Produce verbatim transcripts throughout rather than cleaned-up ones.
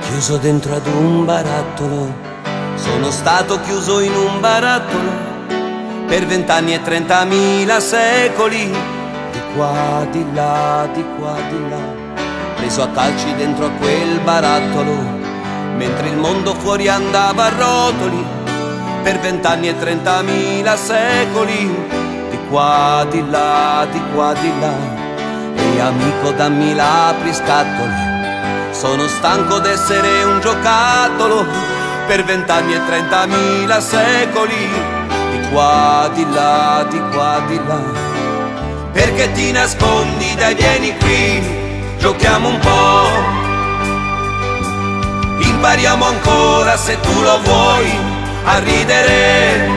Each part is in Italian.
Chiuso dentro ad un barattolo, sono stato chiuso in un barattolo per vent'anni e trentamila secoli, di qua, di là, di qua, di là, preso a calci dentro a quel barattolo, mentre il mondo fuori andava a rotoli, per vent'anni e trentamila secoli, di qua, di là, di qua, di là. E amico dammi l'apri scatole, sono stanco d'essere un giocattolo per vent'anni e trentamila secoli, di qua, di là, di qua, di là. Perché ti nascondi, dai vieni qui, giochiamo un po', impariamo ancora se tu lo vuoi a ridere.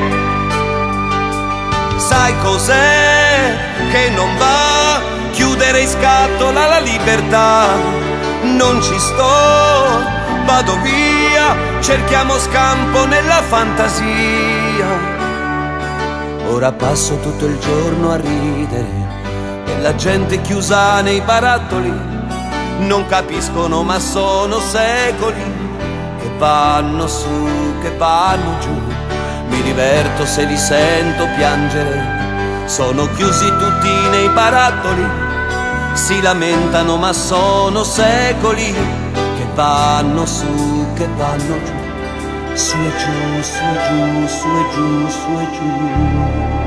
Sai cos'è che non va? Chiudere in scatola la libertà. Non ci sto, vado via, cerchiamo scampo nella fantasia. Ora passo tutto il giorno a ridere della gente chiusa nei barattoli. Non capiscono ma sono secoli che vanno su, che vanno giù. Mi diverto se li sento piangere, sono chiusi tutti nei barattoli. Si lamentano ma sono secoli che vanno su, che vanno giù, su e giù, su e giù, su e giù, su e giù.